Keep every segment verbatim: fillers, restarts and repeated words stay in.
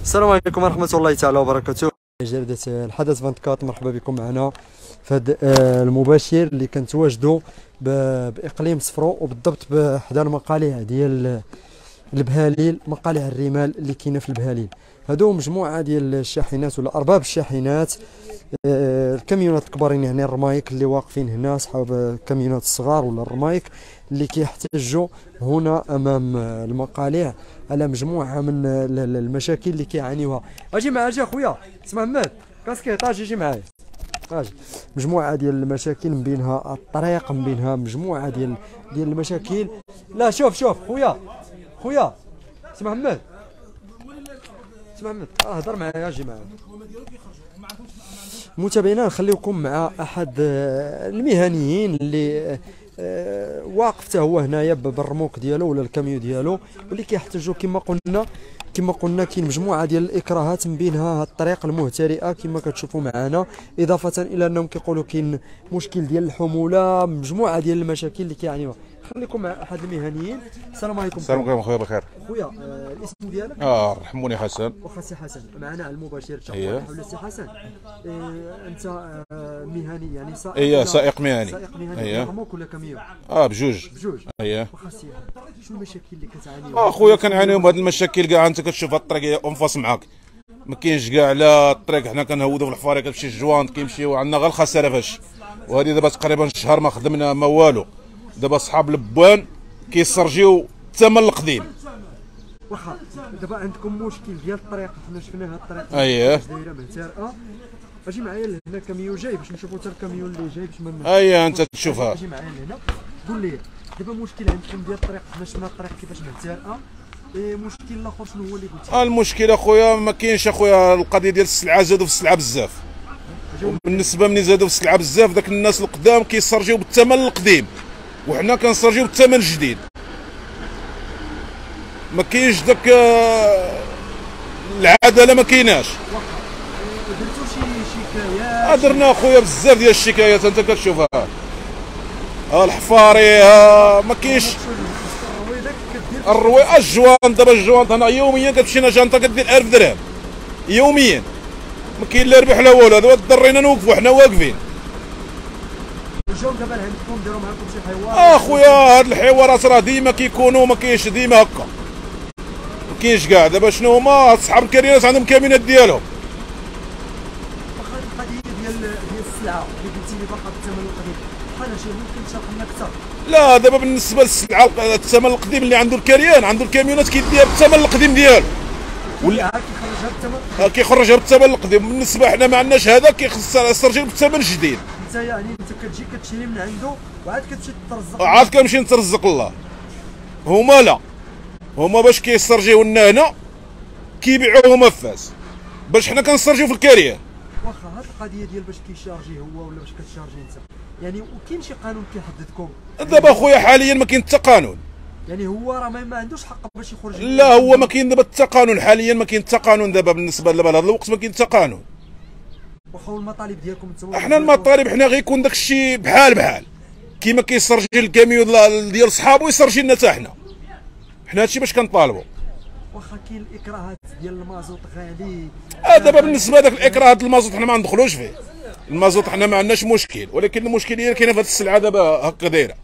السلام عليكم ورحمة الله تعالى وبركاته. جريدة الحدث أربعة وعشرين، مرحبا بكم معنا في هذا المباشر اللي كنتواجدوا بإقليم صفرو، وبالضبط بحدا المقالع ديال البهاليل، مقالع الرمال اللي كاينه في البهاليل. هادو مجموعة ديال الشاحنات ولا أرباب الشاحنات، الكاميونات الكبارين يعني الرمايك اللي واقفين هنا، صحاب الكاميونات الصغار ولا الرمايك اللي كيحتجوا هنا امام المقالع على مجموعه من المشاكل اللي كيعانيوها. اجي معايا، اجي اخويا اسمع محمد كاسكيط، اجي اجي معايا. اجي مجموعه ديال المشاكل، من بينها الطريق، من بينها مجموعه ديال ديال المشاكل. لا شوف شوف خويا خويا اسمع محمد اسمع محمد اه هضر معايا، اجي معايا. متابعينا نخليكم مع احد المهنيين اللي أه واقف حتى هو هنايا بالرموك ديالو ولا الكاميو ديالو، واللي كيحتاجوا كما قلنا كما قلنا كاين مجموعه ديال الاكراهات، من بينها الطريق المهترئه كما كتشوفوا معنا، اضافه الى انهم كيقولوا كاين مشكل ديال الحموله، مجموعه ديال المشاكل اللي كيعانيوها. خليكم مع احد المهنيين. السلام عليكم. السلام عليكم خويا، بخير خويا. آه الاسم ديالك؟ اه رحموني حسن. واخا سي حسن معنا على المباشر. اييه حول سي حسن. آه انت آه مهني يعني سائق؟ اييه سائق مهني. سائق مهني. اييه رموك ولا كاميو؟ اه بجوج بجوج. اييه. واخا سي شنو المشاكل اللي كتعانيو؟ اه خويا كنعانيو من هاد المشاكل كاع. انت كتشوف هاد الطريق انفاس معاك، ما كاينش كاع لا الطريق. حنا كنهودو في الحفاري، كتمشي الجوانط كيمشيو عندنا غير الخساره فاش. وهذه دابا تقريبا شهر ما خدمنا ما والو. دابا صحاب البوان كيسترجيو الثمن القديم. واخا دابا عندكم مشكل ديال الطريق، حنا شفنا هاد الطريق اييه دايره مهترئه. اجي معايا لهنا، كاميو جاي باش نشوفوا حتى الكاميو اللي جاي باش من اييه انت تشوفها. اجي معايا لهنا قول لي دابا مشكل عندكم ديال الطريق، حنا شفنا الطريق كيفاش مهترئه. إيه مشكل الاخر شنو هو اللي قلتي؟ المشكل اخويا ما كاينش اخويا القضيه ديال السلعه، زادوا في السلعه بزاف. بالنسبه ملي زادوا في السلعه بزاف، داك الناس القدام كيسترجيو بالثمن القديم، وحنا كنسترجيو بالثمن الجديد. ما كاينش داك العداله، ما كايناش. درتو شي شكايات؟ درنا اخويا بزاف ديال الشكايات، انت كتشوفها. ها الحفاري، ها ما كاينش الروي. الجوان دابا الجوان هنا يوميا كتمشي لنا جانطه كدير ألف درهم يوميا، ما كاين لا ربح لا والو. دابا ضرينا نوقفوا حنا واقفين. الجو دابا عندكم ديروا معكم شي حوار؟ اه خويا هاد الحوارات راه ديما كيكونوا، ما كاينش ديما هكا، ما كاينش كاع. دابا شنو هما صحاب الكاميونات عندهم كاميونات ديالهم. واخا القضيه ديال ديال السلعه اللي قلتي لي باقا بالثمن القديم، بحال شي ممكن تشرح لنا اكثر؟ لا دابا بالنسبه للسلعه الثمن القديم اللي عنده الكريان، عنده الكاميونات كيديها بالثمن القديم ديالو، ولا كيخرجها بالثمن كيخرجها بالثمن القديم. بالنسبه حنا ما عندناش هذا، كيخص يسترجل بالثمن الجديد. انت يعني انت كتجي كتشري من عنده وعاد كتمشي ترزق؟ عاد كنمشي نترزق الله. هما لا، هما باش كيسترجيو لنا هنا كيبيعوه هما فاس، باش حنا كنسترجيو في الكريان. واخا هاد القضيه ديال باش كيشارجي هو ولا باش كتشارجي انت، يعني وكاين شي قانون كيحددكم؟ دابا خويا حاليا ما كاين حتى قانون. يعني هو راه ما عندوش حق باش يخرج؟ لا هو ما كاين دابا حتى قانون، حاليا ما كاين حتى قانون. دابا بالنسبه دابا لهذا الوقت ما كاين حتى قانون. واخا المطالب ديالكم انتما؟ احنا المطالب حنا غير يكون داك الشيء بحال بحال، كيما كيسترجي الكاميون ديال صحابو يسترجي لنا حتى حنا. حنا هادشي باش كنطالبوا. واخا كاين الاكراهات ديال المازوط غالي. اه دابا بالنسبه لذاك الاكراهات المازوط حنا ما ندخلوش فيه. المازوط حنا ما عندناش مشكل، ولكن المشكل هي كاينه في هذه السلعه دابا هكا دايره.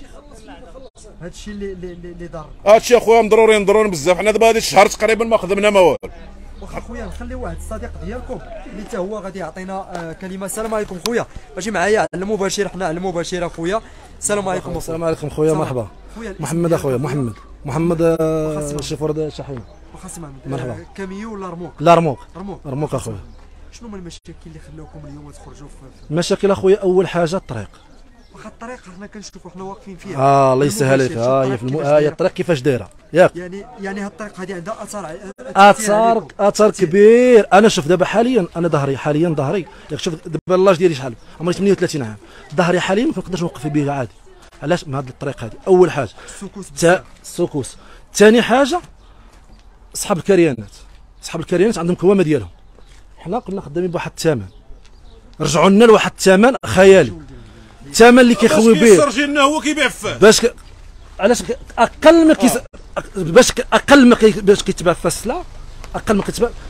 هادشي اللي اللي اللي ضر. هادشي اخويا مضرورين مضرورين بزاف. حنا دابا هذا الشهر تقريبا ما خدمنا ما والو. واخا خويا نخليو واحد الصديق ديالكم اللي حتى هو غادي يعطينا آه كلمه. السلام عليكم خويا، اجي معايا على المباشر، حنا على المباشر اخويا. السلام عليكم. السلام عليكم خويا، مرحبا. محمد اخويا، محمد محمد شوفور شحيمه. واخا سي محمد. مرحبا. كاميو ولا رموك؟ لا رموك. رموك رموك اخويا. شنو هما المشاكل اللي خلاوكم اليوم تخرجوا في؟ المشاكل اخويا اول حاجه الطريق. واخا الطريق حنا كنشوفوا حنا واقفين فيها. اه الله يسهل عليك. ها هي في الم... هي الطريق كيفاش دايره ياك؟ يعني يعني هاد الطريق هذه عندها اثر اثر اثر كبير. انا شوف دابا حاليا انا ظهري حاليا ظهري ياك شوف دابا اللاج ديالي شحال، عمري ثمانية وثلاثين عام. ظهري حاليا ما كنقدرش نوقف به عادي. علاش؟ من هذه الطريق هذه اول حاجه. السكوس تا السكوس. ثاني حاجه اصحاب الكريانات، اصحاب الكريانات عندهم كوامه ديالهم. حنا كنا خدامين بواحد الثمن، رجعوا لنا لواحد الثمن خيالي. الثمن اللي كيخوي به باش كيسترجي لنا هو كيبيع فاه. باش ك... علاش اقل ما كيس... باش ك... اقل ما كي... باش كيتباع في السلعه، اقل ما كتباع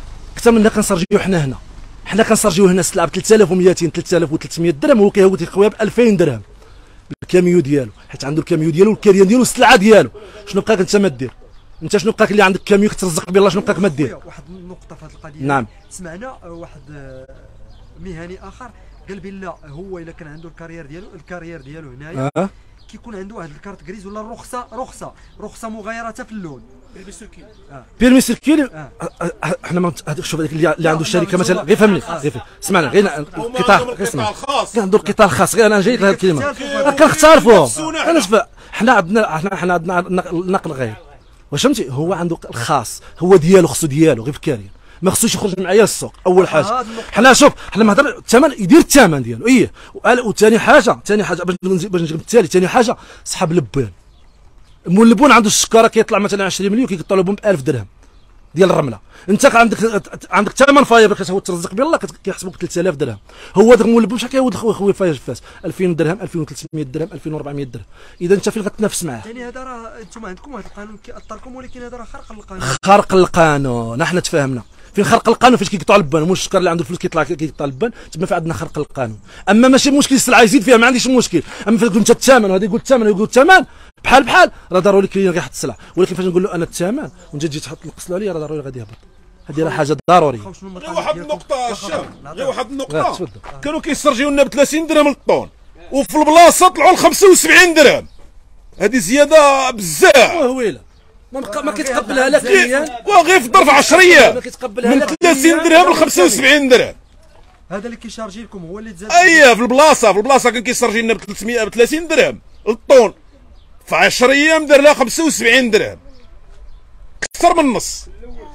اكثر منها كنسرجيو حنا هنا حنا كنسرجيو هنا السلعه ب ثلاثة آلاف ومئتين ثلاثة آلاف وثلاثمية درهم، هو كيهود يخويها ب ألفين درهم الكاميو ديالو، حيت عنده الكاميو ديالو والكاريان ديالو السلعه ديالو. شنو بقاك انت ما دير؟ انت شنو بقاك اللي عندك كاميو كترزق به الله، شنو بقاك ما دير؟ واحد النقطه في هذه القضيه. نعم. سمعنا واحد مهني اخر قال بلا هو الا كان عنده الكارير ديالو الكارير ديالو هنايا آه. كيكون عنده واحد الكارت غريز ولا الرخصه رخصه رخصه مغايره في اللون بيرمي سيركيلي. آه. احنا ما شوف هذيك اللي عنده الشركه مثلا غير فهمني غير اسمعنا غير القطاع غير اسمع غير عنده القطاع الخاص. غير انا جايك لهذه الكلمه كنختلفوا انا شوف حنا عندنا حنا عندنا نقل غير واش فهمتي. هو عنده الخاص هو ديالو خصو ديالو غير في الكارير، ما خصوش يخرج معايا للسوق. اول حاجه حنا شوف حنا ما هضر الثمن يدير الثمن ديالو ايه. وثاني حاجه ثاني حاجه باش باش نجيب التالي ثاني حاجه صحاب اللبان. مول اللبون عنده السكره كيطلع مثلا عشرين مليون كيقطعوا لهم ب ألف درهم ديال الرمله. انت عندك عندك ثمن فايبر كتهود ترزق به الله كيحسبوك ثلاثة آلاف درهم. هو داك مول اللبون شحال كيهود خويا فايز فاس ألفين درهم ألفين وثلاثمية درهم ألفين وأربعمية درهم. اذا انت فين غتنافس معاه؟ يعني هذا راه انتم عندكم واحد القانون كيأثركم، ولكن هذا راه خرق للقانون. خرق القانون احنا تفاهمنا فين خرق القانون. فاش كيقطعوا اللبان مول السكر اللي عنده الفلوس كيطلع كيقطع اللبان تما في عندنا خرق القانون. اما ماشي مشكل السلعه يزيد فيها ما عنديش مشكل. اما فاش انت الثمن وهذا يقول الثمن ويقول الثمن بحال بحال راه ضروري الكليان غيحط السلعه. ولكن فاش نقول له انا الثمن وانت تجي تحط نقصلوا عليا راه ضروري غادي يهبط. هذه راه حاجه ضروريه. غير واحد النقطه الشام غير واحد النقطه كانوا كيسترجيو لنا ب ثلاثين درهم للطون وفي البلاصه طلعوا ل خمسة وسبعين درهم. هذه زياده بزاف وهويله ما ما كيتقبلها لا كليان وغير في ظرف عشر ايام ما كيتقبلها لا ثلاثين درهم ل خمسة وسبعين درهم. هذا اللي كيشارجي لكم هو اللي تزاد. اييه في البلاصه في البلاصه كان كيسترجي لنا ب ثلاثمية ب ثلاثين درهم للطون في عشر ايام دار لها خمسة وسبعين درهم اكثر من النص.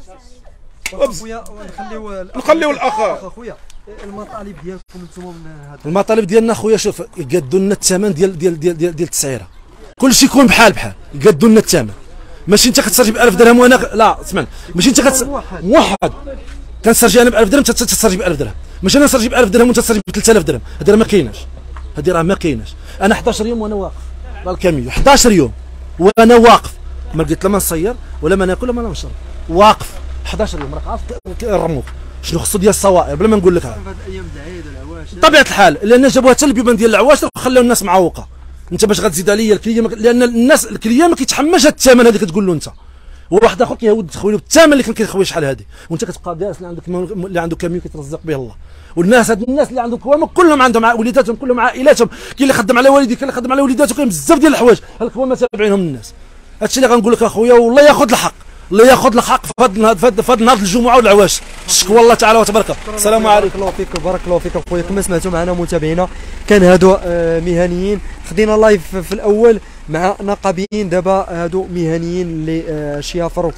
خويا نخليو نخليو الاخ خويا المطالب ديالكم انتم من هذا. المطالب ديالنا خويا شوف يقادوا لنا الثمن ديال ديال ديال ديال, ديال التسعيره كلشي يكون بحال بحال يقادوا لنا الثمن. ماشي انت كتسرجي ب ألف درهم وانا لا اسمعني ماشي انت كتس... موحد كنسرجي انا ب ألف درهم انت تسرجي ب ألف درهم. ماشي انا نسرجي ب ألف درهم وانت تسرجي ب ثلاثة آلاف درهم. هذه راه ما كايناش هذه راه ما كايناش. انا إحدى عشر يوم وانا واقف راه الكاميو إحدى عشر يوم وانا واقف ما لقيت لا ما نصير ولا ما ناكل ولا ما نشرب واقف إحدى عشر يوم راك عارف الرموك شنو خصو ديال الصوائر بلا ما نقول لك. هذه الايام العيد العواش بطبيعه الحال لان جابوها حتى البيبان ديال العواش وخلاو الناس معوقه. انت باش غتزيد عليا الكليه لان الناس الكليه ما كيتحملش هذا الثمن هذا كتقول له انت. وواحد اخر كيهود تخوي له بالثمن اللي كان كيخوي شحال هذه وانت كتبقى جالس اللي عندك اللي عنده كاميو كيترزق به الله. والناس هاد الناس اللي عندهم كوامه كلهم عندهم وليداتهم كلهم عائلاتهم. كاين اللي خدم على والديه كاين اللي خدم على وليداته كاين بزاف ديال الحوايج هاد الكوامه تابعينهم الناس. هادشي اللي غنقول لك اخويا والله ياخذ الحق الله ياخذ الحق في هذا في هذا نهار الجمعه والعواش. شكوى الله تعالى وتبارك. السلام عليكم. بارك الله فيك بارك الله فيك اخويا. كما سمعتوا معنا متابعينا كان هادو مهنيين خدينا لايف في الاول مع نقابيين دابا هادو مهنيين اللي شيافر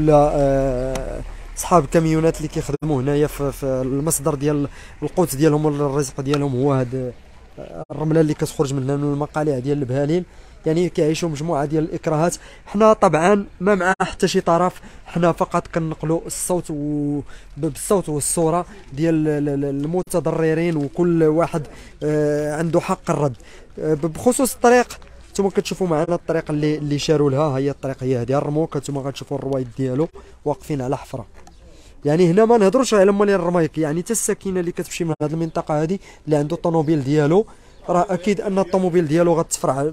ولا اصحاب الكاميونات اللي كيخدموا هنايا في, في المصدر ديال القوت ديالهم ولا الرزق ديالهم هو هاد الرمله اللي كتخرج من المقالع ديال البهالين. يعني كيعيشوا مجموعه ديال الاكراهات. حنا طبعا ما مع حتى شي طرف حنا فقط كنقلوا الصوت و... بالصوت والصوره ديال المتضررين وكل واحد عنده حق الرد. بخصوص الطريق نتوما كتشوفوا معنا الطريق اللي اللي شاروا لها هي الطريق هي هذه الرموك. نتوما غتشوفوا الروايد ديالو واقفين على حفره. يعني هنا ما نهضروش على مالين الرمايك يعني حتى الساكنه اللي كتمشي من هذه المنطقه هذه اللي عنده الطوموبيل ديالو راه اكيد ان الطوموبيل ديالو غتفرع.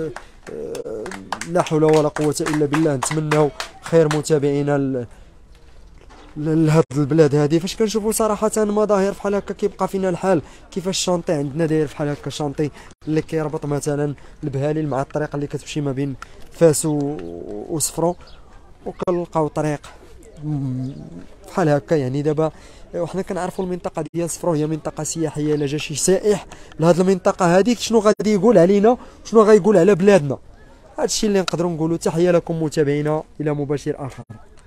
لا حول ولا قوه الا بالله. نتمناو خير متابعينا لهاد البلاد هذه. فاش كنشوفوا صراحه مظاهر بحال هكا كيبقى فينا الحال كيفاش الشانطي عندنا داير بحال هكا شانطي اللي كيربط مثلا البهاليل مع الطريق اللي كتمشي ما بين فاس وصفرو وكنلقاو طريق بحال هكا. يعني دابا وحنا كنعرفوا المنطقه ديال صفرو هي منطقه سياحيه. الا جا شي سائح لهاد المنطقه هذيك شنو غادي يقول علينا شنو غايقول على بلادنا. هادشي اللي نقدروا نقولوا. تحيه لكم متابعينا الى مباشر اخر.